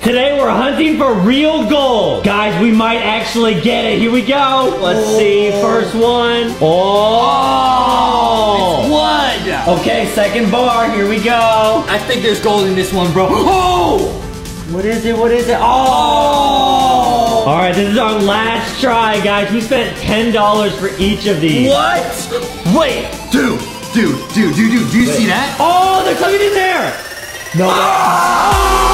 Today we're hunting for real gold. Guys, we might actually get it. Here we go. Let's see. First one. Oh! It's wood. Okay, second bar. Here we go. I think there's gold in this one, bro. Oh! What is it? What is it? Oh! All right, this is our last try, guys. We spent $10 for each of these. What? Wait, dude, do you see that? Oh, there's something in there. No. Oh!